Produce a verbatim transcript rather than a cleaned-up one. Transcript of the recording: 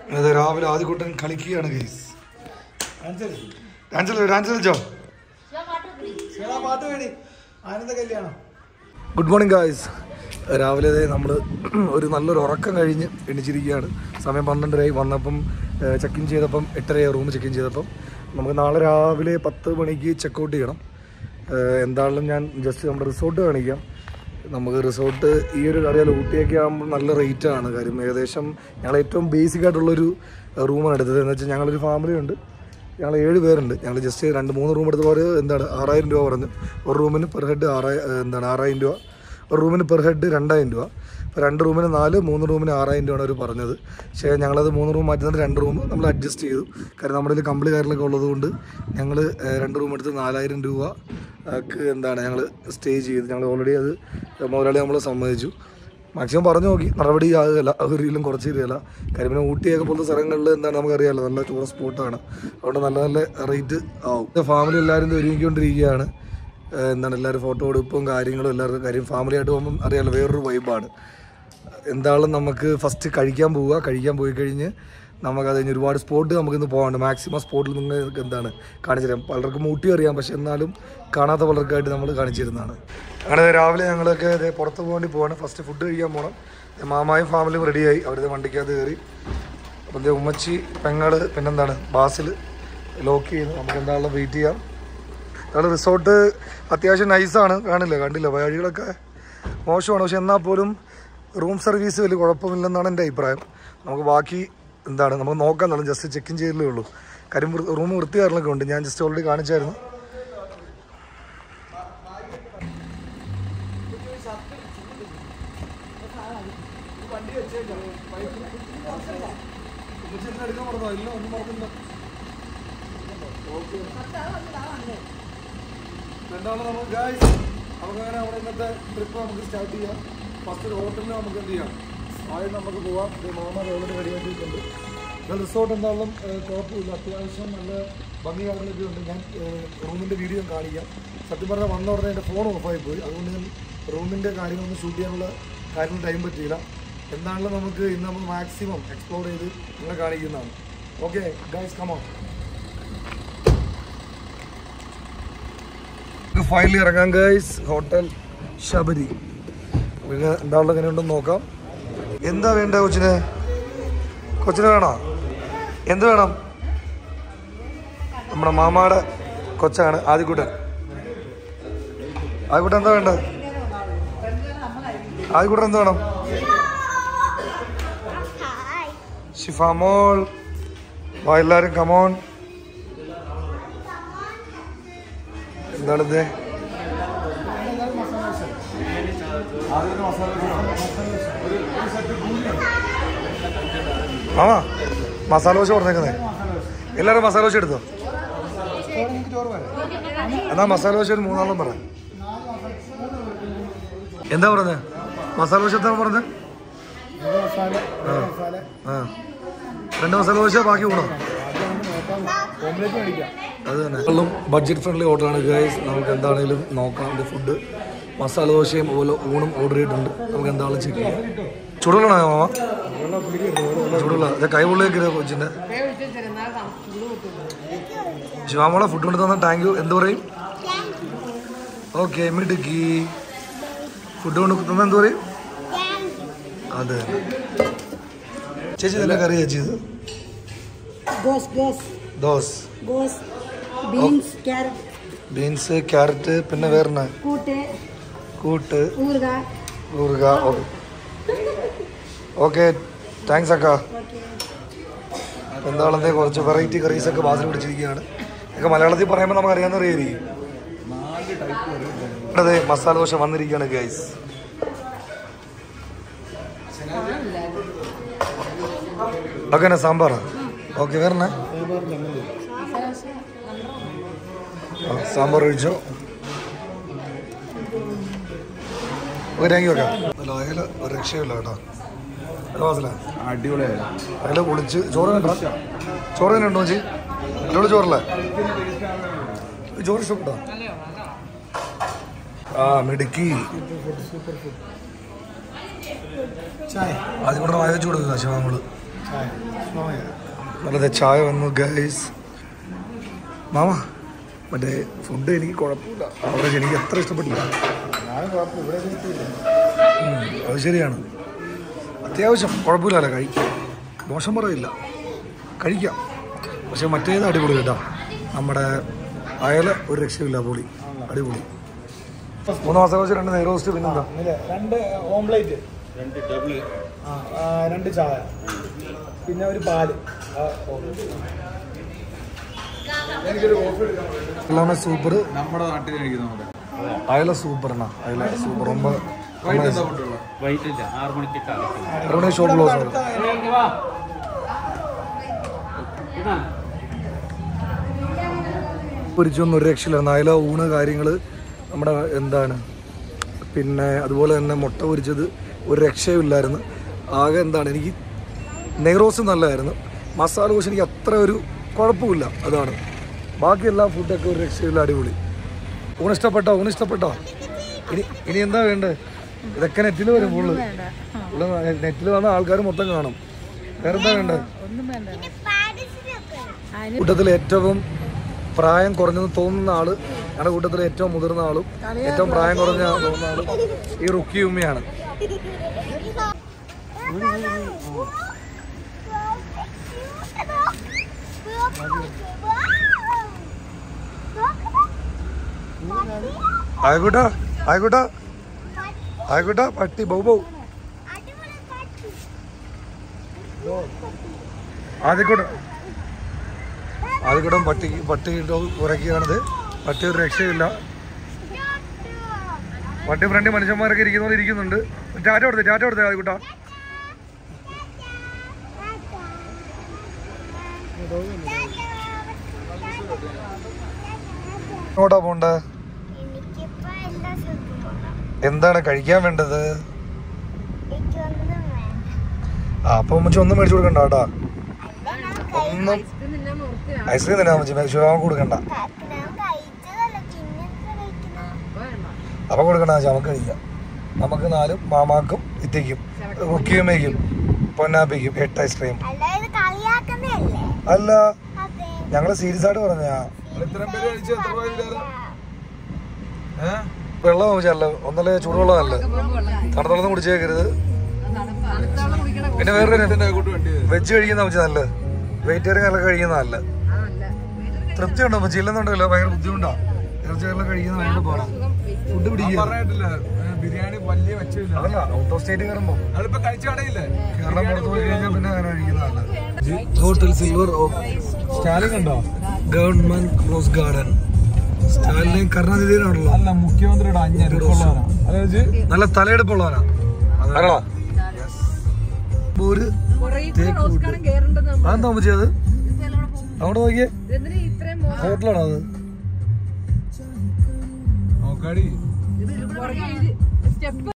അതെ രാവിലെ ആദ്യകൂട്ടൻ കളിക്കുകയാണ് ഗൈസ്. ഡാൻസ് കളിച്ചോ? Good morning guys. രാവിലെ നമ്മൾ ഒരു നല്ലൊരു ഉറക്കം കഴിഞ്ഞ് എണിച്ചിരിക്കുകയാണ്. സമയം പന്ത്രണ്ടരയായി. വന്നപ്പം ചെക്ക് ഇൻ ചെയ്തപ്പം എട്ടരയായി റൂം ചെക്ക് ഇൻ ചെയ്തപ്പം. നമുക്ക് നാളെ രാവിലെ പത്ത് മണിക്ക് ചെക്കൗട്ട് ചെയ്യണം. എന്തായാലും ഞാൻ ജസ്റ്റ് നമ്മുടെ റിസോർട്ട് കാണിക്കാം. നമുക്ക് റിസോർട്ട് ഈ ഒരു അറിയാലോ, ഊട്ടിയൊക്കെ ആകുമ്പോൾ നല്ല റേറ്റാണ്. കാര്യം ഏകദേശം ഞങ്ങൾ ഏറ്റവും ബേസിക് ആയിട്ടുള്ളൊരു റൂമാണ് എടുത്തത്. എന്ന് വെച്ചാൽ ഞങ്ങളൊരു ഫാമിലി ഉണ്ട്, ഞങ്ങൾ ഏഴ് പേരുണ്ട്. ഞങ്ങൾ ജസ്റ്റ് രണ്ട് മൂന്ന് റൂം എടുത്തപ്പോൾ എന്താണ് ആറായിരം രൂപ പറഞ്ഞു. ഒരു റൂമിന് പെർ ഹെഡ് ആറായിരം എന്താണ് ആറായിരം രൂപ, ഒരു റൂമിന് പെർ ഹെഡ് രണ്ടായിരം രൂപ. അപ്പോൾ രണ്ട് റൂമിന് നാല്, മൂന്ന് റൂമിന് ആറായിരം രൂപയാണ് അവർ പറഞ്ഞത്. പക്ഷേ ഞങ്ങളത് മൂന്ന് റൂം മാറ്റുന്നത് രണ്ട് റൂം നമ്മൾ അഡ്ജസ്റ്റ് ചെയ്തു. കാരണം നമ്മുടെ ഇതിൽ കമ്പിളി കാര്യങ്ങളൊക്കെ ഉള്ളതുകൊണ്ട് ഞങ്ങൾ രണ്ട് റൂം എടുത്ത് നാലായിരം രൂപ എന്താണ് ഞങ്ങൾ സ്റ്റേ ചെയ്ത്. ഞങ്ങൾ ഓൾറെഡി അത് മുതലാളി നമ്മൾ സമ്മതിച്ചു. മാക്സിമം പറഞ്ഞു നോക്കി, നടപടി ആകുകയില്ല, ഒരിക്കലും കുറച്ച് തരികയില്ല. കാര്യം പിന്നെ ഊട്ടിയൊക്കെ പോലത്തെ സ്ഥലങ്ങളിൽ എന്താണ് നമുക്കറിയാമല്ലോ, നല്ല ടൂറിസ്റ്റ് സ്പോട്ടാണ്. അതുകൊണ്ട് നല്ല നല്ല റേറ്റ് ആവും. ഫാമിലി എല്ലാവരും ഒരുങ്ങിക്കൊണ്ടിരിക്കുകയാണ്. എന്താണ് എല്ലാവരും ഫോട്ടോ എടുപ്പും കാര്യങ്ങളും എല്ലാവർക്കും. കാര്യം ഫാമിലി ആയിട്ട് പോകുമ്പം അറിയാമല്ലോ, വേറൊരു വൈബാണ്. എന്തായാലും നമുക്ക് ഫസ്റ്റ് കഴിക്കാൻ പോവുക. കഴിക്കാൻ പോയി കഴിഞ്ഞ് നമുക്കത് കഴിഞ്ഞ് ഒരുപാട് സ്പോട്ട് നമുക്കിന്ന് പോകാനുണ്ട്. മാക്സിമം സ്പോട്ടിൽ നിങ്ങൾക്ക് എന്താണ് കാണിച്ചു തരാം. പലർക്കും ഊട്ടി അറിയാം, പക്ഷെ എന്നാലും കാണാത്ത പലർക്കായിട്ട് നമ്മൾ കാണിച്ചു തരുന്നതാണ്. അങ്ങനെ രാവിലെ ഞങ്ങളൊക്കെ ഇതേ പുറത്ത് പോകാൻ വേണ്ടി പോവാണ്. ഫസ്റ്റ് ഫുഡ് കഴിക്കാൻ പോകണം. മാമായും ഫാമിലിയും റെഡിയായി, അവരുടെ വണ്ടിക്കകത്ത് കയറി. അപ്പം ഇതേ ഉമ്മച്ചി, പെങ്ങള്, പിന്നെന്താണ് ബാസിൽ ലോക്ക് ചെയ്യുന്നു. നമുക്ക് എന്താണെങ്കിലും വെയിറ്റ് ചെയ്യാം. ഞങ്ങൾ റിസോർട്ട് അത്യാവശ്യം നൈസാണ്, കാണില്ല കണ്ടില്ല, വഴികളൊക്കെ മോശമാണ്. പക്ഷെ എന്നാൽ പോലും റൂം സർവീസ് വലിയ കുഴപ്പമില്ലെന്നാണ് എൻ്റെ അഭിപ്രായം. നമുക്ക് ബാക്കി എന്താണ് നമുക്ക് നോക്കാൻ തന്നെ ജസ്റ്റ് ചെക്ക് ഇൻ ചെയ്തേ ഉള്ളൂ. കാര്യം റൂം വൃത്തികാരനൊക്കെ ഉണ്ട്, ഞാൻ ജസ്റ്റ് ഓൾറെഡി കാണിച്ചായിരുന്നു. എന്താണ് നമുക്ക് ഗൈസ്, നമുക്കങ്ങനെ അവിടെ ഇന്നത്തെ ട്രിപ്പ് നമുക്ക് സ്റ്റാർട്ട് ചെയ്യാം. ഫസ്റ്റ് ഒരു ഹോട്ടലിൽ നമുക്ക് എന്ത് ചെയ്യാം, ആദ്യം നമുക്ക് പോവാം. മാമ ഓൾറെഡി റെഡിയാക്കിയിട്ടുണ്ട്. എന്നാൽ റിസോർട്ട് എന്തായാലും കുഴപ്പമില്ല, അത്യാവശ്യം നല്ല ഭംഗി കാര്യങ്ങളൊക്കെ ഉണ്ട്. ഞാൻ റൂമിൻ്റെ വീഡിയോ കാണിക്കാം. സത്യം പറഞ്ഞാൽ വന്ന ഉടനെ എൻ്റെ ഫോൺ ഓഫായി പോയി, അതുകൊണ്ട് ഞാൻ റൂമിൻ്റെ കാര്യങ്ങളൊന്നും ഷൂട്ട് ചെയ്യാനുള്ള കാര്യങ്ങൾ ടൈം പറ്റിയില്ല. എന്താണെങ്കിലും നമുക്ക് ഇന്ന് നമ്മൾ മാക്സിമം എക്സ്പ്ലോർ ചെയ്ത് നിങ്ങളെ കാണിക്കുന്നതാണ്. Okay guys, come on. Finally ഇറങ്ങാം ഗൈസ്, ഹോട്ടൽ ശബരി. പിന്നെ എന്താണല്ലോ എങ്ങനെ ഉണ്ടെന്ന് നോക്കാം. എന്താ വേണ്ട കൊച്ചിന്? കൊച്ചിന് വേണോ? എന്ത് വേണം? നമ്മുടെ മാമാടെ കൊച്ചാണ് ആദ്യക്കൂട്ടൻ. ആദ്യക്കൂട്ടൻ എന്താ വേണ്ട? ആദ്യക്കൂട്ടൻ എന്ത് വേണം? ഷിഫാമോൾ വാ, എല്ലാവരും കമോൺ. എന്താണിത്? ആ മസാല ദോശ പറഞ്ഞേക്കുന്നേ. എല്ലാവരും മസാല ദോശ എടുത്തോ. എന്നാ മസാല ദോശ ഒരു മൂന്നാളും പറ. എന്താ പറഞ്ഞത്? മസാല ദോശ എന്താ പറഞ്ഞത്? ആ രണ്ട് മസാല ദോശ ബാക്കി കൂടോ? അത് തന്നെ. എല്ലാം ബഡ്ജറ്റ് ഫ്രണ്ട്ലി ഓർഡറാണ് ഗൈസ്. നമുക്ക് എന്താണെങ്കിലും നോക്കാം. ഇത് ഫുഡ് മസാല ദോശയും ഓരോ ഊണും ഓർഡർ ചെയ്തിട്ടുണ്ട്. നമുക്ക് എന്താണെങ്കിലും ചെക്ക് ചെയ്യാം. ചൂടുള്ളതാണോ മാമ? ചൂടുള്ള ഇത് കൈപൊള്ളിയൊക്കെ കൊച്ചിൻ്റെ. ശിവാമോളെ ഫുഡ് കൊണ്ട് തന്നാൽ താങ്ക് യു. എന്ത് പറയും? ഓക്കെ മിടുക്കി. ഫുഡ് കൊണ്ട് തന്നാൽ എന്ത് പറയും? അതെ ചേച്ചി തന്നെ കറി ചേച്ചി. ഇത് ദോസ്, ബീൻസ്, ക്യാരറ്റ്, പിന്നെ വേറെ കൂട്ട്, ഊർഗ. ഓക്കെ താങ്ക്സ് അക്ക. എന്താണെന്നേ കുറച്ച് വെറൈറ്റി കറീസൊക്കെ ബാസിൽ പിടിച്ചിരിക്കുകയാണ്. ഒക്കെ മലയാളത്തിൽ പറയുമ്പോൾ നമുക്ക് അറിയാവുന്ന അറിയായിരിക്കും. അതെ മസാല ദോശ വന്നിരിക്കുകയാണ് ഗൈസ്. ഓക്കെ എന്നാ സാമ്പാറാ? ഓക്കെ വേറെ എന്നാ? സാമ്പാർ ഒഴിച്ചോ? ഓക്കെ താങ്ക് യു വെക്കാം. അല്ല അതിൽ ഒരു രക്ഷയില്ല കേട്ടോ. അടിപൊളിയായി അതിൽ പൊളിച്ച്. ചോറ് കണ്ടോ? ചോറ് തന്നെ ഉണ്ടോ ചേച്ചി? എന്നോട് ചോറല്ലേ? ചോറ് ഇഷ്ടപ്പെട്ടോ? ആ മിടുക്കി. ആദ്യം കൂടെ വായ വെച്ച് കൊടുക്കുക ശിവ. നമ്മള് നല്ലത് ചായ വന്നു ഗൈസ്. മാമ മറ്റേ ഫുഡ് എനിക്ക് കുഴപ്പമില്ല, അവിടെ എനിക്ക് അത്ര ഇഷ്ടപ്പെട്ടില്ല. അത് ശരിയാണ്, അത്യാവശ്യം കുഴപ്പമില്ലല്ലോ, കഴിക്കാം, മോശം പറയില്ല, കഴിക്കാം. പക്ഷെ മറ്റേത് അടിപൊളി കേട്ടോ, നമ്മുടെ അയല ഒരു രക്ഷയില്ല, പൊളി അടിപൊളി. മൂന്ന് മാസം വെച്ച് രണ്ട് നെയ് റോസ്റ്റ്, പിന്നെന്താ രണ്ട് ഓംപ്ലേറ്റ്, രണ്ട് ഡബിൾ, രണ്ട് ചായ, പിന്നെ ഒരു പാല്. எல்லாமே சூப்பர். நம்ம நாட்டில் കഴിക്കുന്ന അയല സൂപ്പറാണ്, അയല സൂപ്പർ. ரொம்ப വൈറ്റ് ഇല്ല, ആറ് മണിക്ക് ആറ് മണി ഷോപ്പ് ക്ലോസ് ആണ്. പൊരിച്ചൊന്നും ഒരു രക്ഷയില്ലായിരുന്നു. അയല ഊണ് കാര്യങ്ങൾ നമ്മുടെ എന്താണ്, പിന്നെ അതുപോലെ തന്നെ മുട്ട പൊരിച്ചത് ഒരു രക്ഷയും ഇല്ലായിരുന്നു. ആകെ എന്താണ്, എനിക്ക് നെയ്റോസ് നല്ലതായിരുന്നു, മസാല ദോശ എനിക്ക് അത്ര ഒരു കുഴപ്പമില്ല, അതാണ്. ബാക്കി എല്ലാ ഫുഡൊക്കെ ഒരു രക്ഷയില്ല, അടിപൊളി. ഊണ് ഇഷ്ടപ്പെട്ടോ? ഊണ് ഇഷ്ടപ്പെട്ടോ? ഇനി ഇനി എന്താ വേണ്ടത്? ഇതൊക്കെ നെറ്റിൽ വരും, ഫുള്ള് ഫുള്ള് നെറ്റിൽ വന്ന ആൾക്കാർ മൊത്തം കാണും. വേറെന്താ വേണ്ടത്? കൂട്ടത്തിൽ ഏറ്റവും പ്രായം കുറഞ്ഞെന്ന് തോന്നുന്ന ആള്, ഞങ്ങളുടെ കൂട്ടത്തിൽ ഏറ്റവും മുതിർന്ന ആളും ഏറ്റവും പ്രായം കുറഞ്ഞ തോന്നുന്ന ആളും ഈ റുക്കി ഉമ്മയാണ്. ആയിക്കോട്ടെ ആയിക്കോട്ടെ ആയിക്കോട്ടെ പട്ടി ബൗ ബൗ ആദ്യക്കൂടെ ആദ്യക്കൂടം പട്ടി പട്ടി ഉറക്കിയാണിത്. പട്ടി ഒരു രക്ഷയില്ല. പട്ടി ഫ്രണ്ട് മനുഷ്യന്മാരൊക്കെ ഇരിക്കുന്ന പോലെ ഇരിക്കുന്നുണ്ട്. ടാറ്റ കൊടുത്തേ, ടാറ്റ കൊടുത്തേ ആദ്യക്കൂട്ടാ. എങ്ങോട്ടാ പോണ്ടേ? എന്താണ് കഴിക്കാൻ വേണ്ടത്? ആ അപ്പൊ അമ്മച്ചി ഒന്നും മേടിച്ചു കൊടുക്കണ്ട കേട്ടാ, ഒന്നും. ഐസ്ക്രീം തന്നെ അമ്മച്ചി ശിവമാമ കൊടുക്കണ്ട, അപ്പൊ കൊടുക്കണ്ട വെച്ചാൽ നമുക്ക് കഴിക്കാം. നമുക്ക് നാലും മാമാക്കും ഇത്തേക്കും റുക്കിയമ്മയ്ക്കും പൊന്നാപ്പിക്കും എട്ട് ഐസ്ക്രീം. അല്ല ഞങ്ങള് സീരിയസ് ആയിട്ട് പറഞ്ഞാ. വെള്ളം വെച്ചല്ല, ഒന്നല്ലേ ചൂടുവെള്ളമല്ല, തണുത്തുള്ളത് കുടിച്ചേക്കരുത്. പിന്നെ വേറെ വെജ് കഴിക്കുന്ന വെച്ചാൽ നല്ല വെജിറ്റേറിയൻ എല്ലാം കഴിക്കുന്ന നല്ല തൃപ്തി ഉണ്ടോ? അപ്പൊ ചില്ലെന്നുണ്ടല്ലോ ഭയങ്കര ബുദ്ധിമുട്ടാ. ഇറച്ചിയെല്ലാം കഴിക്കുന്ന ഭയങ്കര പോരാ. ഫുഡ് പിടിക്കില്ല, ബിരിയാണി വലിയ വെച്ചില്ല. അതല്ല ഔട്ട് ഓഫ് സ്റ്റേറ്റ് കയറുമ്പോ കേരളം പുറത്ത് പോയി കഴിഞ്ഞാൽ പിന്നെ അങ്ങനെ കഴിക്കുന്നതല്ല. ഹോട്ടൽ സിൽവർ സ്റ്റാലിംഗ് ഉണ്ടോ? ഗവൺമെന്റ് ക്ലോസ് ഗാർഡൻ സ്റ്റാലിൻ കരുണാനിധിയിലാണല്ലോ. അല്ല മുഖ്യമന്ത്രിയുടെ നല്ല തലയെടുപ്പുള്ളവനാ. അതാണോ ഒരു അതെന്താ ചെയ്ത് അവിടെ നോക്കിയേ? ഹോട്ടലാണോ അത്?